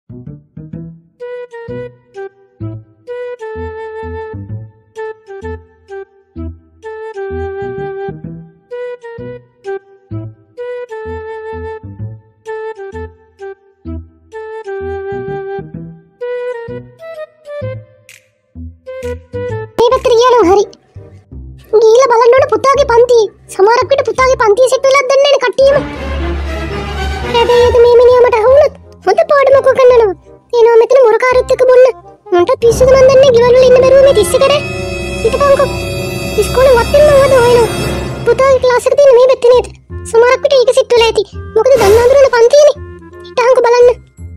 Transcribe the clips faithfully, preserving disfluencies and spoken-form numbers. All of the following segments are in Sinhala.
හරි ගිහිල්ලා බලන්න ඕන පුතාගේ පන්තියේ සමහරක් විට පුතාගේ පන්තියේ සෙට් වෙලක් දන්නේ නැහැ කට්ටියම. හැබැයි අද මේ මිනිහාමට අහුණත් හොඳ පාඩමක් කරනවා. එනවා මෙතන මොරකාරත් එක්ක බොන්න. මන්ට පිස්සුද මන් දන්නේ ගෙවල් වල ඉන්න බැරුව මේ තිස්ස කරේ. හිටපන්කෝ. ඉස්කෝලේ වත්තෙන් මම අද හොයනවා. පුතාගේ ක්ලාස් එක තියෙන මේ පැත්තේ නේද? සමහරක් විට ඒක සෙට් වෙලා ඇති. මොකද දන්න අඳුරන පන්තියනේ. හිටහන්කෝ බලන්න.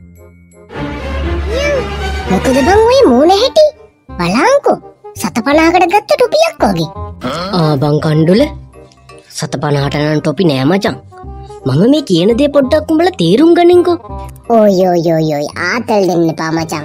මොකද බං ඔය මූණ හැටි? බලන්කෝ. සතපනාකට ගත්ත ටොපියක් වගේ. ආ බං කණ්ඩුල සතපනාට නම් ටොපි නෑ මචං. මම මේ කියන දේ පොඩ්ඩක් උඹලා තේරුම් ගනින්කෝ. ඔය ඔය ඔය ඔය ආතල් දෙන්න එපා මචං.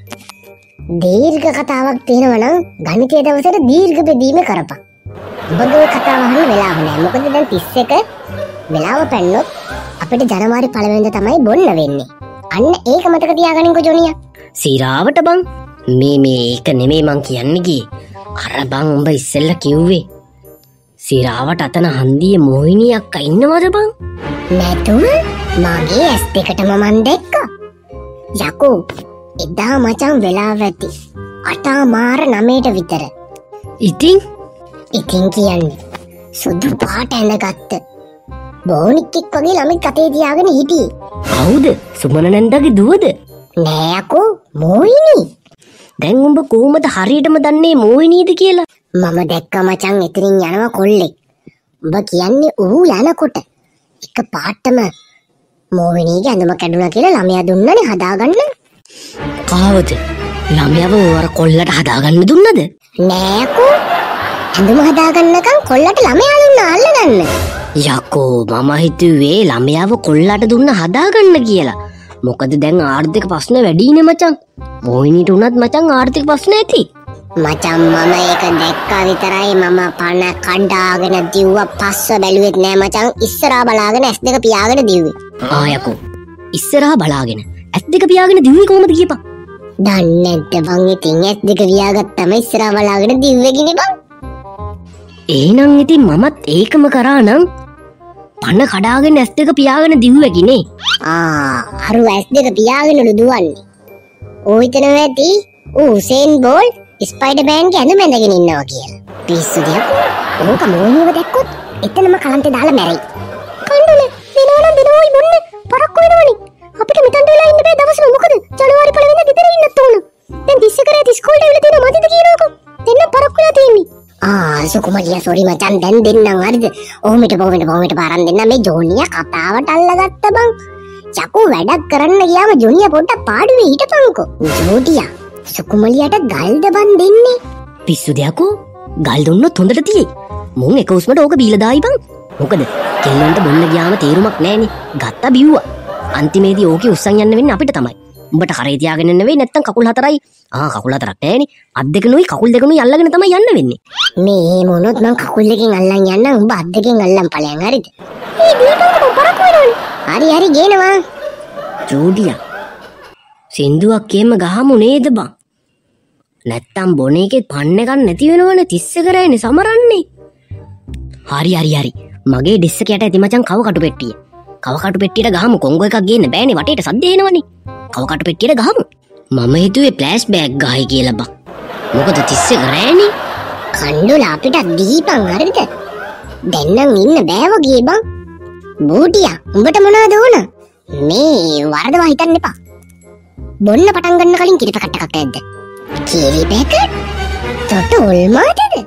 දීර්ඝ කතාවක් තියෙනවා නම් ගණිතයේ දවසට දීර්ඝ බෙදීම කරපන්. ඔබගේ කතාව අහන්න වෙලාව නෑ. මොකද දැන් තිස් එක වෙලාව පැන්නොත් අපිට ජනවාරි පළවෙනිදා තමයි බොන්න වෙන්නේ. අන්න ඒක මතක තියාගනින්කෝ ජොනියා. සීරාවට බං මේ මේ ඒක නෙමෙයි මං කියන්නේ ගියේ. අර බං උඹ ඉස්සෙල්ලා කිව්වේ සීරාවට අතන හන්දියේ මොහිනී අක්කා ඉන්නවද බං? නැතුව මගේ ඇස් දෙකටම මන් දැක්කා. යකෝ එදා මචං වෙලාව ඇති අටා මාර නවයට විතර. ඉතින් ඉතින් කියන්නේ සුදු පාට ඇඳගත්ත බෝනික්ෙක් වගේ ළමෙක් අතේ තියාගෙන හිටියේ. කවුද? සුමන නැන්දාගේ දුවද? නෑ යකෝ මොහිනී. දැන් උඹ කොහොමද හරියටම දන්නේ මොහිනීද කියලා? මම දැක්ක මචං එතනින් යනවා කොල්ලෙක්. උඹ කියන්නේ ඌ යනකොට එක පාටම මොහිනීගේ ඇඳුම කැඩුනා කියලා ළමයා දුන්නනේ හදාගන්න. කාවද? ළමයාව වර කොල්ලට හදාගන්න දුන්නද? නෑකෝ. ඇඳුම හදාගන්නකම් කොල්ලට ළමයා දුන්නා අල්ලගන්න. යකෝ මම හිතුවේ ළමයාව කොල්ලට දුන්න හදාගන්න කියලා. මොකද දැන් ආර්ථික ප්‍රශ්න වැඩිනේ මචං. මොහිනීට උනත් මචං ආර්ථික ප්‍රශ්න ඇති. මචං මම ඒක දැක්කා විතරයි. මම පණ කණ්ඩාගෙන දිව්වා. පස්ස බැලුවෙත් නෑ මචං. ඉස්සරහා බලාගෙන ඇස් දෙක පියාගෙන දිව්වේ. ආ යකෝ ඉස්සරහා බලාගෙන ඇස් දෙක පියාගෙන දිව්වේ කොහමද කියපන්? දන්නේ නැද්ද බං? ඉතින් ඇස් දෙක පියාගත්තම ඉස්සරහා බලාගෙන දිව්වේ කිනේ බං. එහෙනම් ඉතින් මමත් ඒකම කරා නම් පණ කඩාගෙන ඇස් දෙක පියාගෙන දිව්වේ කිනේ. ආ අර ඇස් දෙක පියාගෙනලු දුවන්නේ. ඕ හිතනවා ඇති ඌ උසේන් බෝල්ට් ස්පයිඩර්මෑන් ගේ ඇඳුම ඇඳගෙන ඉන්නවා කියලා. පිස්සු දෙයක්. ඕක මොනියව දැක්කොත් එතනම කලන්තේ දාලා මැරෙයි. කණ්ඩුල දිනවනම් දිනවයි බොන්නේ පරක්කු වෙනවනේ. අපිට මෙතන වෙලා ඉන්න බෑ දවසම. මොකද ජනවාරි පළවෙනිදා ගෙදර ඉන්නත් ඕන. දැන් තිස් එක රැත් ඉස්කෝලේ ඉවිල තියෙනවා මදිද කියනකො. දෙන්න පරක්කු වෙලා තියෙන්නේ. ආ සුකුමලියා සෝරි මචන් දැන් දෙන්නම් හරිද? ඔහොමට බොමෙට බොමෙට පාරන් දෙන්න මේ ජෝනියා කතාවට අල්ලගත්ත බං. චකු වැඩක් කරන්න ගියාම ජොනියා පොඩ්ඩක් පාඩුවේ හිටපන්කෝ. ජෝඩියා සුකුමලියට ගල්ද බන් දෙන්නේ. පිස්සු දෙයක්ෝ ගල් දුන්නොත් හොඳට තියෙයි. මුන් එක උස්මට ඕක බීලා දායි බං. මොකද කෙල්ලන්ට බොන්න ගියාම තේරුමක් නැහනේ. ගත්තා බිව්වා. අන්තිමේදී ඕකේ උස්සන් යන්න වෙන්නේ අපිට තමයි. උඹට කරේ තියාගෙන යන්න වෙයි නැත්තම් කකුල් හතරයි. ආ කකුල් හතරක් නැහනේ. අත් දෙකනුයි කකුල් දෙකනුයි අල්ලගෙන තමයි යන්න වෙන්නේ. මේ මොනොත් මං කකුල් දෙකෙන් අල්ලන් යන්න උඹ අත් දෙකෙන් අල්ලන් ඵලයන් හරිද? ඒ දීපන්කෝ පරක් වෙනවනේ. හරි හරි ගේනවා. ජෝඩියා සින්දුවක් එහෙම ගහමු නේද බං? නැත්තම් බොන එකෙත් පන්න එකක් නැති වෙනවනේ. තිස් එක රැයිනේ සමරන්නේ. හරි හරි හරි මගේ ඩිස් එක යට ඇති මචං කව කටු පෙට්ටිය. කව කටු පෙට්ටියට ගහමු. කොංගෝ එකක් ගේන්න බෑනේ වටේට සද්ද එනවනේ. කව කටු පෙට්ටියට ගහමු. මම හිතුවේ ෆ්ලෑෂ් බෑග් ගහයි කියලා බං. මොකද තිස් එක රැයිනේ. කණ්ඩුල අපිට දීපන් හරිද? දැන් නම් ඉන්න බෑ වගේ බං. බූටියා උඹට මොනවද ඕන? මේ වරදවා හිතන්න එපා. බොන්න පටන් ගන්න කලින් කිරි පැකට් එකක් ඇද්ද? කිරි පැකට්? තොට ඔල්මාදද?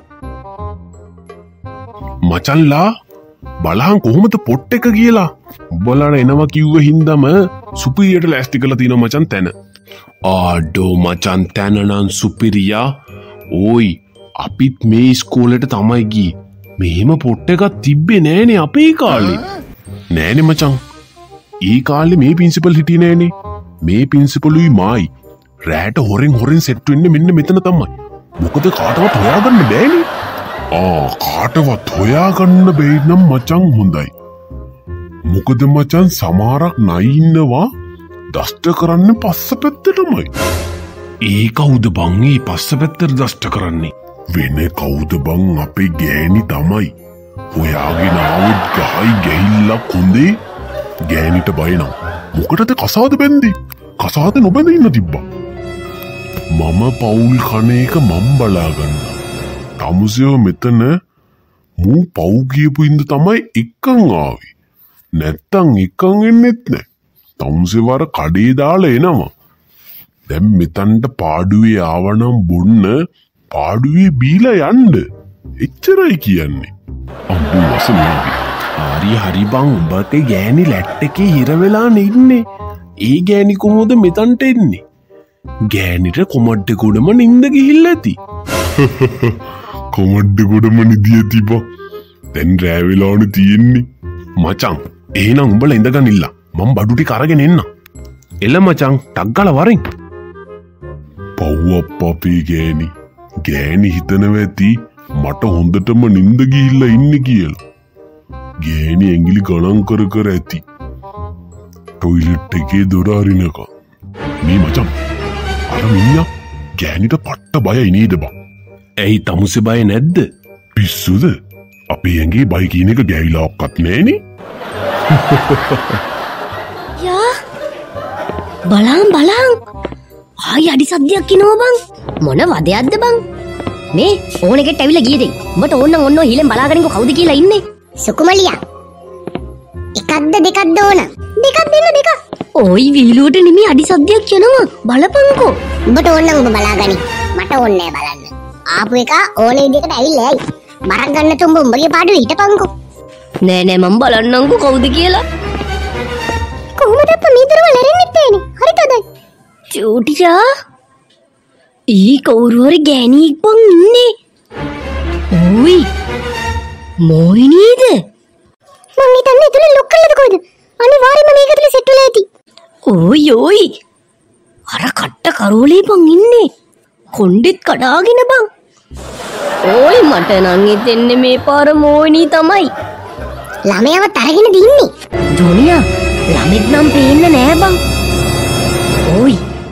මචන්ලා බලහන් කොහොමද පොට් එක කියලා. උඹලාට එනවා කිව්ව හින්දාම සුපිරියට ලෑස්ති කරලා තිනවා මචන් තැන. ආඩෝ මචන් තැන නම් සුපිරියා. ඕයි අපිත් මේ ඉස්කෝලේට තමයි ගියේ. මෙහෙම පොට් එකක් තිබ්බේ නෑනේ අපේ කාලේ. නෑනේ මචන්. ඒ කාලේ මේ පින්සිපල් හිටියේ නෑනේ. මේ පින්සිපලුයි මායි රැට හොරෙන් හොරෙන් සෙට් වෙන්නේ මෙන්න මෙතන තමයි. මොකද කාටවත් හොයාගන්න බෑනේ. ආ කාටවත් හොයාගන්න බැයි නම් මචං හොඳයි. මොකද මචං සමහරක් නයි ඉන්නවා දෂ්ට කරන්නේ පස්ස පැත්තටමයි. ඒ කවුද බං ඒ පස්ස පැත්තට දෂ්ට කරන්නේ? වෙන කවුද බං අපේ ගෑණි තමයි. ඔයාගෙන ආවොත් ගහයි ගැහිල්ලක් හොඳේ. ගෑණිට බය නම් මොකටද කසාද බැන්දේ? කසාද නොබැඳ ඉන්න තිබ්බා. මම පවුල් කන එක මම් බලා ගන්නවා. තමුසෙව මෙතන මූ පව් කියපු ඉඳ තමයි එක්කන් ආවේ. නැත්තම් එක්කන් එන්නෙත් නෑ. තමුසෙවර කඩේ දාලා එනවා. දැන් මෙතනට පාඩුවේ ආවනම් බොන්න පාඩුවේ බීලා යන්න. එච්චරයි කියන්නේ. අම්බු වසනාවි. හරි හරි බං උඹට ගෑණි ලැට් එකේ හිර වෙලා ඉන්නේ. ඒ ගෑණි කොහොමද මෙතනට එන්නේ? ගෑණිට කොමඩ්ඩ ගොඩම නින්ද ගිහිල්ලා ඇති. කොමඩ්ඩ ගොඩම නිදිය තිබා. දැන් රෑ වෙලාවනේ තියෙන්නේ. මචං එහෙනම් උඹලා ඉඳගන්න ඉල්ල. මම බඩු ටික අරගෙන එන්න. එළ මචං ටක් ගාලා වරින්. පව් අප්පේ ගෑණි. ගෑණි හිතනවා ඇති මට හොඳටම නින්ද ගිහිල්ලා ඉන්නේ කියලා. ගෑණි ඇඟිලි ගණන් කර කර ඇති. ටොයිලට් එකේ දොර අරිනක. මේ මචං අර මිනිහා ගෑණිට පට්ට බයයි නේද බං? ඇයි තමුසේ බය නැද්ද? පිස්සුද? අපේ ඇඟේ බය කියන එක ගෑවිලා ඔක්කත් නෑනේ. යා බලන් බලන් ආයි අඩි සද්දයක් කිනෝ බං. මොන වදයක්ද බං? මේ ඕන එකට ඇවිල්ලා ගියේ දෙයි. උඹට ඕන නම් ඔන්න ඔය හිලෙන් බලාගෙනකෝ කවුද කියලා ඉන්නේ. සුකුමලියා එකක්ද දෙකක්ද ඕන? දෙකක් දෙන්න දෙකක්. ඔයි වීලුවට නිමි අඩි සද්දයක් යනවා බලපංකෝ. උඹට ඕන නම් උඹ බලාගනි. මට ඕනේ නෑ බලන්න. ආපු එක ඕන විදිහකට ඇවිල්ලා ඇයි. බරක් ගන්න තුඹ උඹගේ පාඩුවේ හිටපංකෝ. නෑ නෑ මම බලන්නම්කෝ කවුද කියලා. කොහොමද අප්පා මේ දරුවා ලැරෙන්නෙත් නෑනේ. හරිදයි. චූටියා ඊ කවුරු හරි ගෑණියෙක් බං ඉන්නේ. ඔයි මොයිනීද? මං හිතන්නේ එතන ලොක් කළාද කොයිද? අනිවාර්යයෙන්ම මේක ඇතුලේ සෙට් වෙලා ඇති. ඔයි ඔයි අර කට්ට කරෝලේ බං ඉන්නේ. කොණ්ඩෙත් කඩාගෙන බං. ඔයි මට නම් හිතෙන්නේ මේ පාර මොයිනී තමයි. ළමයාවත් අරගෙන දින්නේ. ජොනියා ළමෙක් නම් පේන්න නෑ බං. ඔයි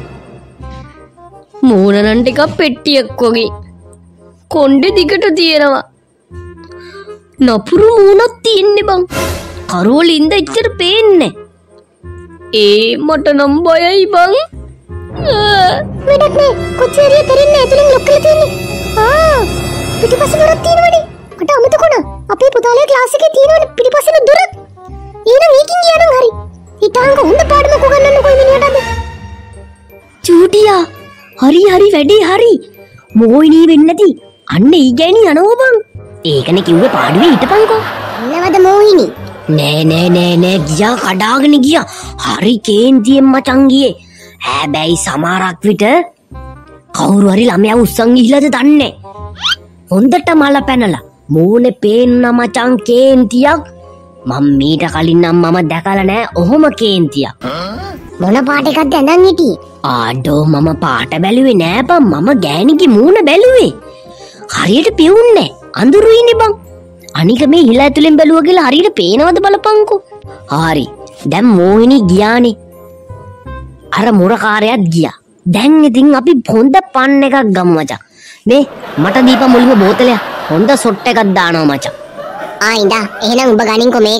මූණනන් ටිකක් පෙට්ටියක් වගේ. කොණ්ඩේ දිගට තියෙනවා. නපුරු මූණක් තියෙන්නේ බං. කරෝලින්ද එච්චර පේන්නේ. ඒ මට නම් බයයි බං. වැඩක් නෑ. කොච්චරිය කරන්නේ ඇතුලෙන් ලොක් කරලා තියෙන්නේ. ආ පිටිපස්සේ දොරක් තියෙනවනේ. මට අමතකුණා. අපේ පුතාලේ ක්ලාස් එකේ තියෙනවනේ පිටිපස්සේ දොර. ඊනම් ඒකින් ගියානම් හරි. හිතාංග හොඳ පාඩමක් උගන්වන්න කොයි මිනිහටද? චූටියා හරි හරි වැඩේ හරි. මොයිනී වෙන්නේ නැති. අන්න ඊ ගෑණි යනවා බං. ඒකනේ කිව්වේ පාඩුවේ හිටපන්කෝ. නවද මොයිනී? නෑ නෑ නෑ නෑ ගියා කඩාගෙන ගියා. හරි කේන්තියෙන් මචං ගියේ. හැබැයි සමහරක් විට කවුරු හරි ළමයා උස්සන් ගිහිලාද දන්නේ. හොඳට මල පැනලා මූණේ පේන්න මචං කේන්තියක්. මම මීට කලින් නම් මම දැකලා නෑ ඔහොම කේන්තියක්. මොන පාට එකක්ද ඇඳන් හිටියේ? ආඩෝ මම පාට බැලුවේ නෑ බං. මම ගෑණිගේ මූණ බැලුවේ. හරියට පෙවුන්නේ අඳුරුයිනේ බං. අනික මේ හිල ඇතුලෙන් බැලුවා කියලා හරියට පේනවද බලපංකෝ. හරි. දැන් මොහිනී ගියානේ. අර මුරකාරයාත් ගියා. දැන් ඉතින් අපි හොඳ පන් එකක් ගමු මචං. මේ මට දීපන් මුලින්ම බෝතලයක්. හොඳ සොට් එකක් දානවා මචං. ආ ඉඳා. එහෙනම් උඹ ගනින්කෝ මේක.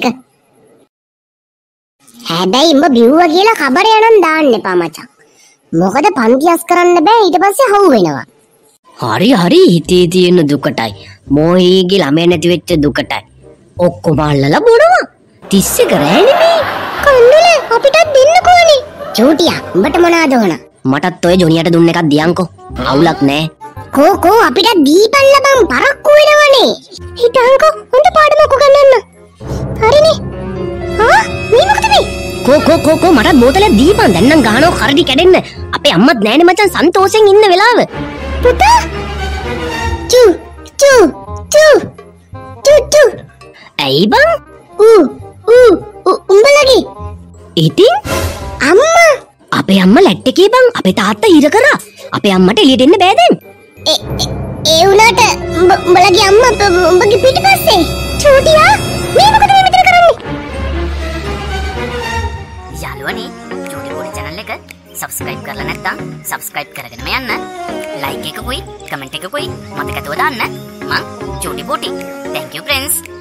හැබැයි උඹ බිව්වා කියලා කබරය නම් දාන්න එපා මචං. මොකද පන්තියස් කරන්න බෑ ඊට පස්සේ හවු වෙනවා. හරි හරි හිතේ තියෙන දුකටයි. මොහීගේ ළමයා නැති වෙච්ච දුකටයි. ඔක්කොම අල්ලලා බොනවා. තිස්සේ කරෑනේ මේ. කන්දල අපිටත් දෙන්නකෝනේ. චූටියා උඹට මොනවද ඕන? මටත් ඔය ජොනියට දුන්න එකක් දියන්කෝ. අවුලක් නෑ. කෝ කෝ අපිට දීපල්ල බං පරක්කු වෙනවනේ. හිටන්කෝ හොඳ පාඩමක් උගන්වන්න. හරිනේ. ආ මේ මොකද මේ? කෝ කෝ කෝ කෝ මට බෝතලයක් දීපන්. දැන් නම් ගහනවා කරඩි කැඩෙන්න. අපේ අම්මත් නෑනේ මචං සන්තෝෂෙන් ඉන්න වෙලාව. පුතා චූ චූ චූ චූ චූ. ඇයි බං? ඌ ඌ උඹලගේ. ඉතින් අම්මා අපේ අම්මා ලැට් එකේ බං. අපේ තාත්තා හිර කරා. අපේ අම්මට එළියට එන්න බෑ දැන්. ඒ ඒ උනාට උඹලගේ අම්මා උඹගේ පිටිපස්සේ. චූටියා මේ මොකද මේ මෙතන කරන්නේ? යාළුවනේ චූටි පොඩි channel සබස්ක්‍රයිබ් කරලා නැත්නම් සබස්ක්‍රයිබ් කරගෙනම යන්න. ලයික් එකකුයි කමෙන්ට් එකකුයි මතක තව දාන්න. මං ජෝඩි බෝටි. Thank you friends.